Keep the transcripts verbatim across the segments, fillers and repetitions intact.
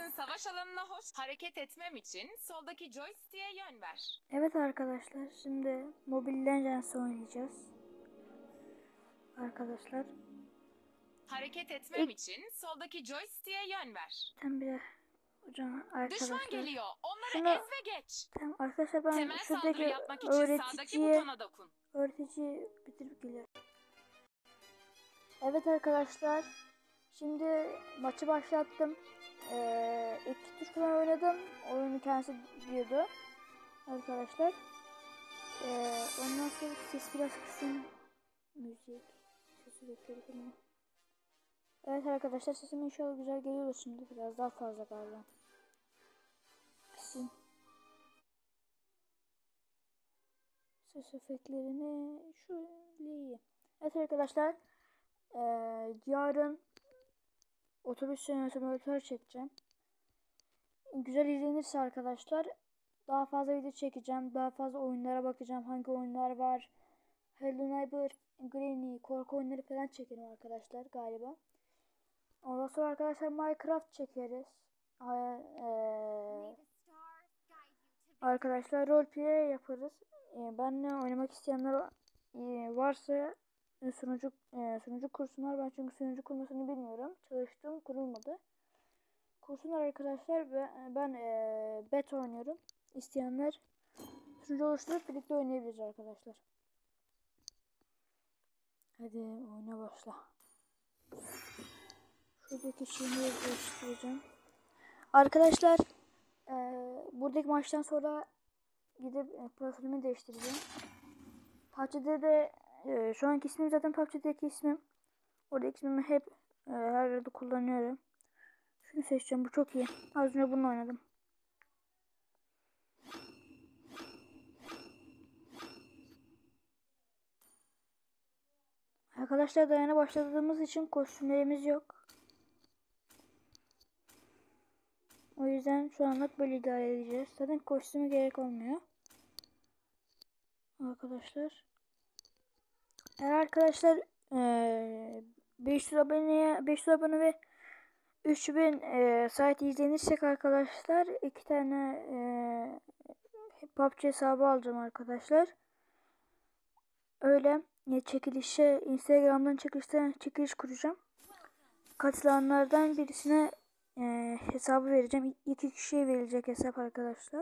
Sakın savaş alanına hoş. Hareket etmem için soldaki joystick'e yön ver. Evet arkadaşlar, şimdi Mobile Legends oynayacağız. Arkadaşlar. Hareket etmem İlk... için soldaki joystick'e yön ver. Tam bir hocam arkadaşlar. Düşman geliyor. Onları Şunu... ez ve geç. Tamam arkadaşlar, ben Temel saldırı şuradaki yapmak için sağdaki öğreticiye butona dokun. öğreticiyi bitirip geliyorum. Evet arkadaşlar, şimdi maçı başlattım. Ee, iki tuş falan oynadım. Oyunu kendisi diyordu arkadaşlar. Ee, ondan sonra ses biraz kısın. Müzik sesi bekliyorum. Evet arkadaşlar, sesim inşallah güzel geliyor şimdi. Biraz daha fazla galiba. Kısın. Ses efektlerini şöyle iyi. Evet arkadaşlar, ee, yarın otobüs simülatör çekeceğim. Güzel izlenirse arkadaşlar daha fazla video çekeceğim. Daha fazla oyunlara bakacağım. Hangi oyunlar var. Hello Neighbor, Granny, korku oyunları falan çekerim arkadaşlar galiba. Ondan sonra arkadaşlar Minecraft çekeriz. Ee, arkadaşlar roleplay yaparız. Ee, benle oynamak isteyenler e, varsa sunucu e, sunucu kursunlar. Ben çünkü sunucu kurmasını bilmiyorum. Çalıştığım kurulmadı. Kursunlar arkadaşlar ve ben e, bet oynuyorum. İsteyenler sunucu oluşturup birlikte oynayabiliriz arkadaşlar. Hadi oyuna başla. Şuradaki şeyini değiştireceğim. Arkadaşlar e, buradaki maçtan sonra gidip e, profilimi değiştireceğim. P U B G'de de e, şu anki ismim zaten P U B G'deki ismim. Oradaki ismimi hep e, her yerde kullanıyorum. Şunu seçeceğim, bu çok iyi. Az önce bunu oynadım. Arkadaşlar dayana başladığımız için kostümlerimiz yok. O yüzden şu anlık böyle idare edeceğiz. Zaten kostümü gerek olmuyor. Arkadaşlar. Eğer arkadaşlar ee, beş yüz aboneye beş yüz abone ve üç bin e, saat izlenirsek arkadaşlar iki tane e, P U B G hesabı alacağım arkadaşlar. Öyle ya, çekilişe Instagram'dan çekilişten çekiliş kuracağım. Katılanlardan birisine e, hesabı vereceğim. İki kişiye verilecek hesap arkadaşlar.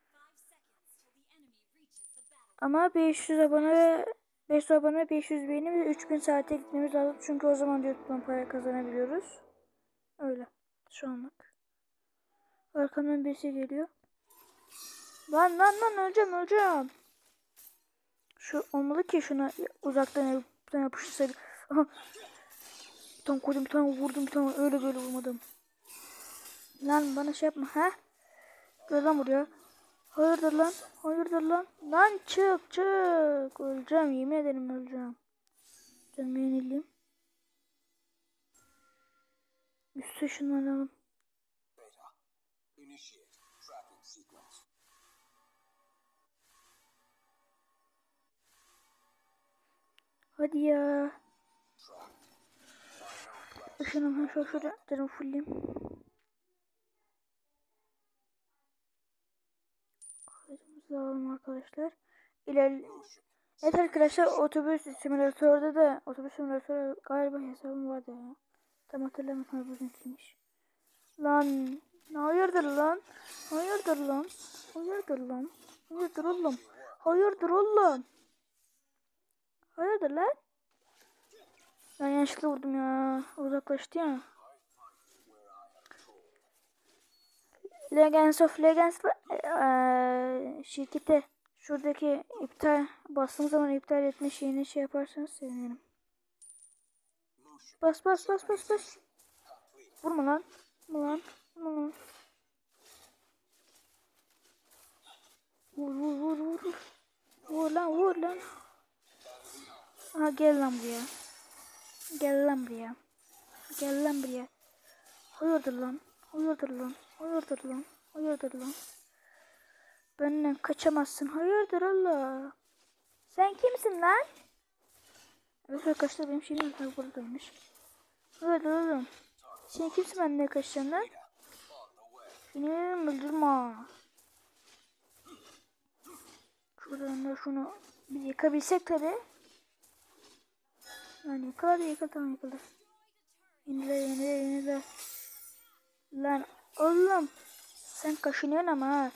Ama beş yüz abone ve beş yüz abone, beş yüz beğeni ve üç bin saate gitmemiz lazım. Çünkü o zaman YouTube'dan para kazanabiliyoruz. Öyle. Şu anlık. Arkamdan birisi geliyor. Lan lan lan, öleceğim öleceğim. Şu olmalı ki şuna uzaktan bir tane yapıştırsaydık. Aha. Bir tane koydum, bir tane vurdum, bir tane öyle böyle vurmadım. Lan bana şey yapma ha? Gel lan buraya. Hayırdır lan? Hayırdır lan? Lan çık çık. Öleceğim, yemin ederim öleceğim. Canımı yenileyim. Üstü şunları. Hadi ya. Şunu şöyle şöyle derim fullleyeyim. Kayıtımızı alalım arkadaşlar. İler evet arkadaşlar, otobüs simülatörde de otobüs simülatörü galiba hesabım vardı ya. Tam hatırlamıyorum, bu kimmiş. Lan hayırdır lan? Hayırdır lan? Hayırdır lan? Hayırdır oğlum? Hayırdır oğlum? Hayırdır lan? Ben yanlışlıkla vurdum ya. Uzaklaştı ya. Legends of Legends ee, şirketi şuradaki iptal bastığım zaman iptal etme şeyini şey yaparsanız sevinirim. Bas bas bas bas bas. Vurma lan. Vurma lan. Vurma lan. Vur vur vur vur. Vur lan vur lan. Aha, gel lan buraya. Gel lan buraya. Gel lan buraya. Hayırdır lan. Hayırdır lan. Hayırdır lan. Hayırdır lan. Benden kaçamazsın. Hayırdır Allah. Sen kimsin lan? Evet arkadaşlar, benim şeyim buradaymış. Hayırdır oğlum. Sen kimsin, benden kaçacaksın lan? Beni öldürme. Şuradan da şunu bir yıkabilsek tabi. Yani yıkar yıkar tamam yıkıldı. Yenile yenile yenile. Lan oğlum. Sen kaşınıyorsun ama ha.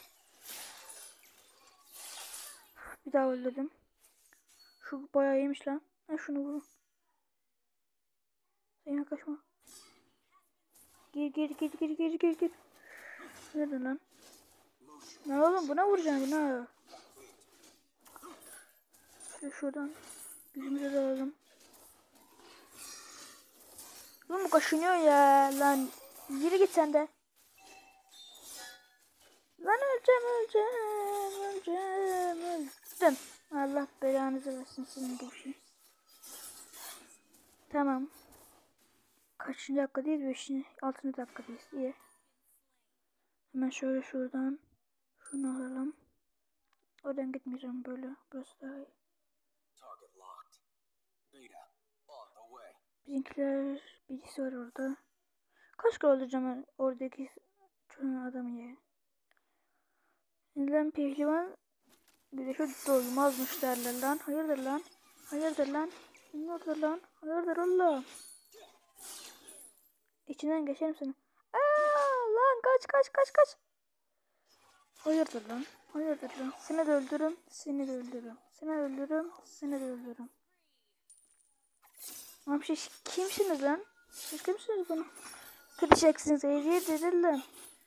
Bir daha öldürdüm. Şu bayağı iyiymiş lan. Ha şunu vurun. Sen kaçma. Gir gir gir gir gir gir gir. Nerede lan? Ne oğlum buna vuracaksın ne? Şöyle şuradan yüzümüze dalalım. Oğlum kaşınıyor ya lan. Yürü git sen de. Lan öleceğim öleceğim öleceğim öldüm. Allah belanızı versin sizin gibi şey. Tamam. Kaçıncı dakikadayız? Beşinci, altıncı dakikadayız. İyi. Hemen şöyle şuradan şunu alalım. Oradan gitmeyeceğim böyle. Burası daha iyi. Bizimkiler birisi var orada. Kaç kere öldüreceğim oradaki adamı ya. Neden pehlivan bir de şu dolmazmış derler lan. Hayırdır lan? Hayırdır lan? Hayırdır lan? Hayırdır Allah? İçinden geçerim seni. Aa, lan kaç kaç kaç kaç. Hayırdır lan? Hayırdır lan? Seni de öldürürüm. Seni de öldürürüm. Seni de öldürürüm. Seni de öldürürüm. Abi şey kimsiniz lan? Siz kimsiniz bunu? Kıracaksınız. Eğriye dedi lan.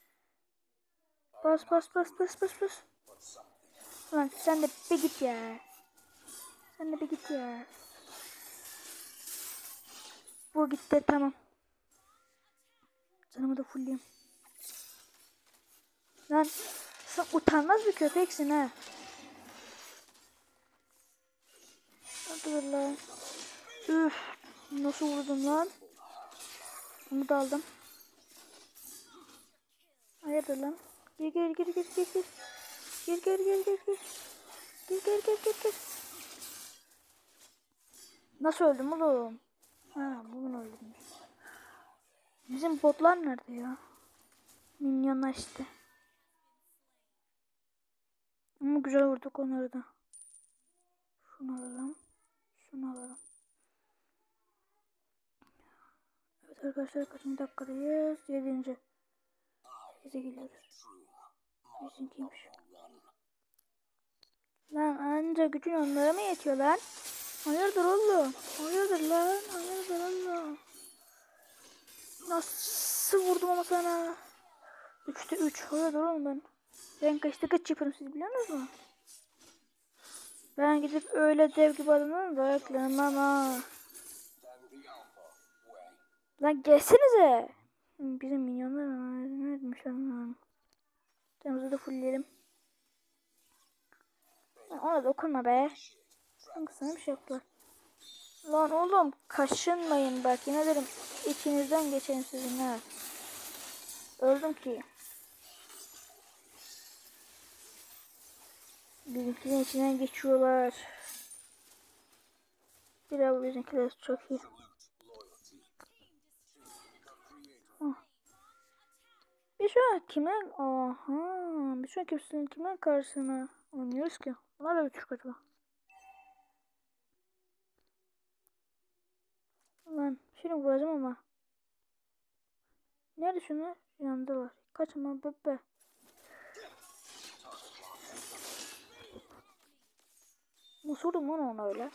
Bas bas bas bas bas bas. Lan sen de bir git ya. Sen de bir git ya. Bu gitti tamam. Canımı da fullleyeyim. Lan sen utanmaz bir köpeksin ha. Hadi lan. Üf. Nasıl vurdum lan? Bunu da aldım. Hayırdır lan? Gir gir gir gir gir gir. Gir gir gir gir gir. Gir gir gir gir gir. Nasıl öldüm oğlum? Ha bugün öldüm. Bizim botlar nerede ya? Minyonlar işte. Ama güzel vurduk onları da. Şunu alalım. Şunu alalım. Evet arkadaşlar kaçıncı dakikadayız? Yedinci. Bize geliyoruz. Bizimkiymiş. Lan anca gücün onlara mı yetiyor lan? Hayırdır oğlum? Hayırdır lan? Hayırdır oğlum? Nasıl vurdum ama sana? Üçte üç. Hayırdır oğlum ben? Ben kaçta kaç yaparım siz biliyor musunuz? Ben gidip öyle dev gibi adamdan dayaklanmam ha. Lan gelsenize. Bizim minyonlar ne etmiş lan? Temizle de fullleyelim. Ona dokunma be. Sanki sana bir şey yaptılar. Lan oğlum kaşınmayın bak yine derim içinizden geçerim sizin ha. Öldüm ki. Bizimkilerin içinden geçiyorlar. Bir daha bu bizimkiler çok iyi. Oh. Bir şu an kimin? Aha. Bir şu an kimsenin kimin karşısına oynuyoruz ki? Bunlar da küçük acaba. Lan şimdi vuracağım ama. Nerede şunlar? Yandılar. Kaçma bebe. Nasıl vurdum lan ona öyle?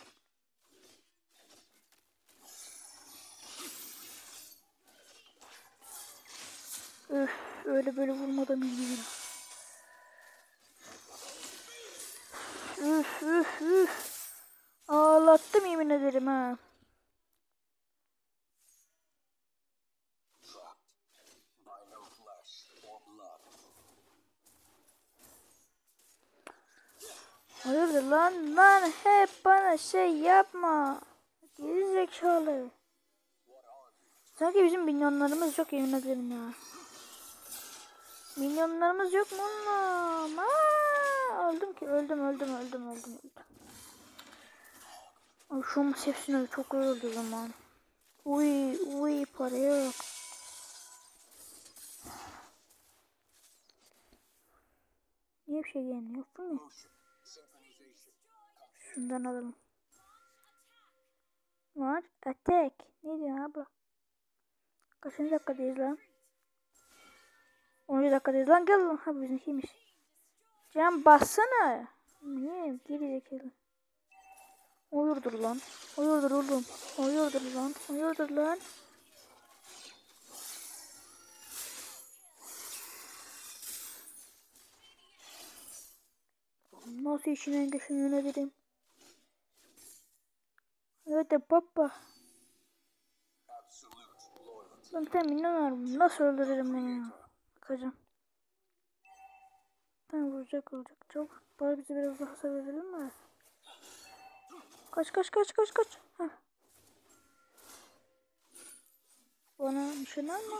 Öf öyle böyle vurmadım yemin. Üf üf üf. Ağlattım yemin ederim ha. Hayırdır lan lan hep bana şey yapma. Geri zekalı. Sanki bizim minyonlarımız yok yemin ederim ya. Minyonlarımız yok mu oğlum? Aa, öldüm ki öldüm öldüm öldüm öldüm öldüm. Ay şu an hepsini çok öldü zaman. Uy uy para yok. niye bir şey gelmiyor? Bu ne? Şundan alalım. Var. Attack. Ne diyor abi? Kaçıncı dakikadayız lan? onuncu dakikadayız lan. Gel lan. Ha bizimkiymiş. Can bassana. Niye? Geri zekalı. Uyurdur lan. Uyurdur oğlum. Uyurdur lan. Uyurdur lan. Nasıl işine geçin dedim. Evet de baba. Ben tam inanamıyorum. Nasıl öldürürüm beni ya? Bakacağım. Ben vuracak olacak. Çok. Bari bizi biraz daha sevelim mi? Kaç kaç kaç kaç kaç. Heh. Bana nişan alma.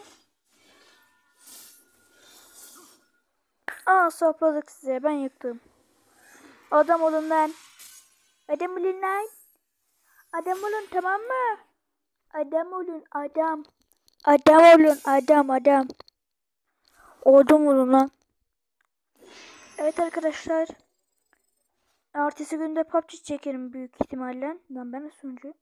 Aa sapladık size. Ben yıktım. Adam olun lan. Adam olun lan. Adam olun tamam mı? Adam olun adam. Adam olun adam adam. Odum olun lan. Evet arkadaşlar. Ertesi günde P U B G çekerim büyük ihtimalle. Lan ben sunucu.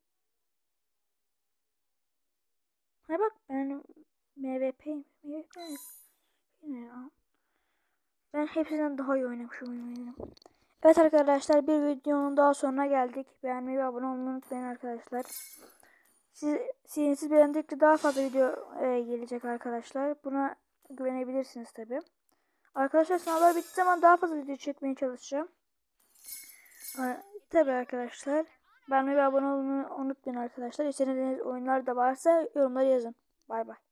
Ha bak ben M V P'yim. M V P ne ya? Ben hepsinden daha iyi oynamış oynuyorum. Evet arkadaşlar bir videonun daha sonuna geldik. Beğenmeyi ve abone olmayı unutmayın arkadaşlar. Siz, siz, siz beğendikçe daha fazla video e, gelecek arkadaşlar. Buna güvenebilirsiniz tabi. Arkadaşlar sınavlar bittiği zaman daha fazla video çekmeye çalışacağım. Tabi arkadaşlar. Beğenmeyi ve abone olmayı unutmayın arkadaşlar. İstediğiniz oyunlar da varsa yorumlara yazın. Bay bay.